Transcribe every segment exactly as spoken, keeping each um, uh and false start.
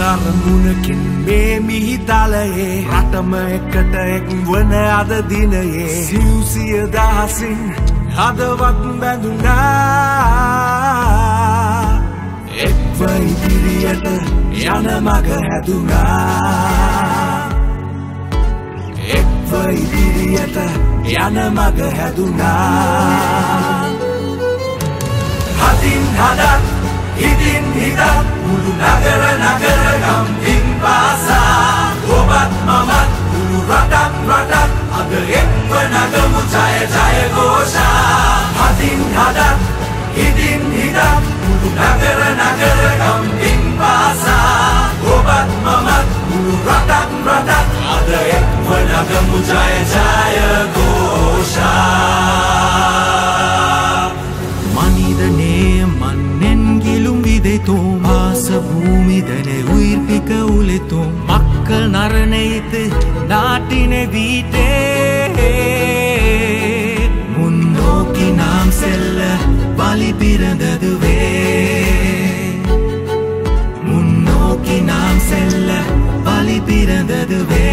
අරමුණකින් මේ මිහිතලයේ රටම එකට එක් වන අද දිනයේ සිව්සිය දහසින් හදවත් බැඳුනා එක්ව ඉදිරියට යන මග හැදුනා එක්ව ඉදිරියට යන මග හැදුනා හදින් හදත් හිතින් හිතත් මුළු නගර නගර ගම්පින් පාසා ඔබත් මමත් මුළු රටක් රටක් අද එක්ව නගමු ජය ජය ഘോഷා හදින් හදත් හිතින් හිතත් මුළු නගර නගර ගම්පින් පාසා ඔබත් මමත් මුළු රටක් රටක් අද එක්ව නගමු ජය ජය ഘോഷා மனிதனே மண்ணென் கிலும் விதைத்தோம் ஆச பூமிதனை உயிர்ப்பிக்க உழைத்தோம் மக்கள் நரணைத்து நாட்டினை வீட்டே முன்னோக்கி நாம் செல்ல வழி பிறந்ததுவே முன்னோக்கி நாம் செல்ல வழி பிறந்ததுவே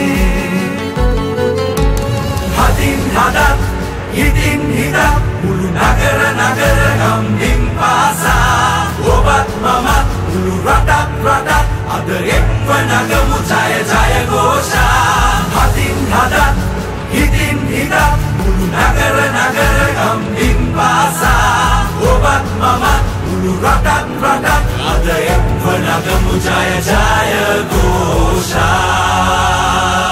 ஹதின் ஹதத் හිතින් හිතත් මුළු නගර නගර ගම්පින් පාසා ඔබත් මමත් මුළු රටක් රටක් අද එක්ව නගමු ජය ජය ഘോഷා හදින් හදත් හිතින් හිතත් මුළු නගර නගර ගම්පින් පාසා ඔබත් මමත් මුළු රටක් රටක් අද එක්ව නගමු ජය ජය ഘോഷා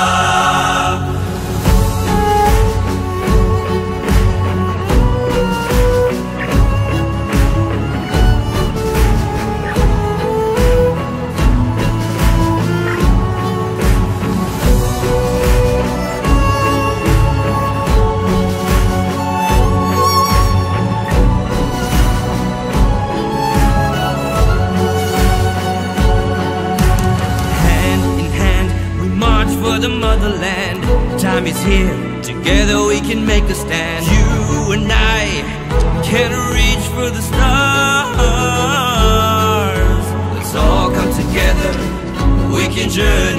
the motherland. Time is here, together we can make a stand. You and I can reach for the stars. Let's all come together, we can journey